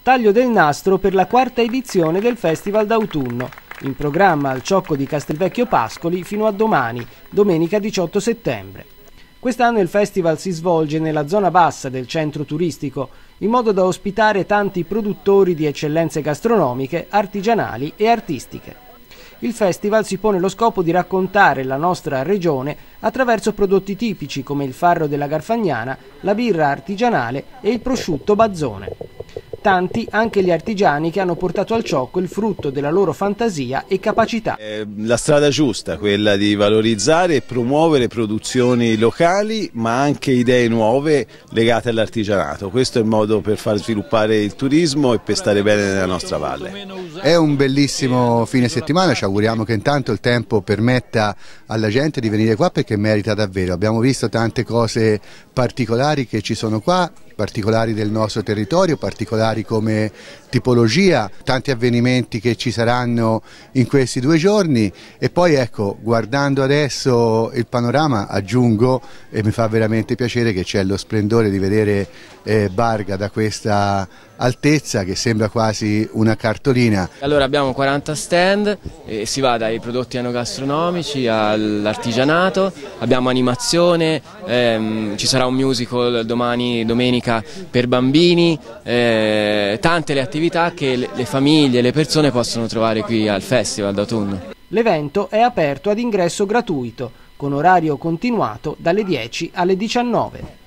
Taglio del nastro per la quarta edizione del Festival d'autunno, in programma al Ciocco di Castelvecchio Pascoli fino a domani, domenica 18 settembre. Quest'anno il festival si svolge nella zona bassa del centro turistico, in modo da ospitare tanti produttori di eccellenze gastronomiche, artigianali e artistiche. Il festival si pone lo scopo di raccontare la nostra regione attraverso prodotti tipici come il farro della Garfagnana, la birra artigianale e il prosciutto Bazzone. Tanti anche gli artigiani che hanno portato al Ciocco il frutto della loro fantasia e capacità. È la strada giusta, quella di valorizzare e promuovere produzioni locali, ma anche idee nuove legate all'artigianato. Questo è il modo per far sviluppare il turismo e per stare bene nella nostra valle. È un bellissimo fine settimana, ci auguriamo che intanto il tempo permetta alla gente di venire qua perché merita davvero. Abbiamo visto tante cose particolari che ci sono qua, particolari del nostro territorio, particolari come tipologia, tanti avvenimenti che ci saranno in questi 2 giorni e poi ecco, guardando adesso il panorama aggiungo e mi fa veramente piacere che c'è lo splendore di vedere Barga da questa altezza che sembra quasi una cartolina. Allora abbiamo 40 stand e si va dai prodotti enogastronomici all'artigianato, abbiamo animazione, ci sarà un musical domani, domenica, per bambini, tante le attività che le famiglie e le persone possono trovare qui al Festival d'autunno. L'evento è aperto ad ingresso gratuito, con orario continuato dalle 10 alle 19.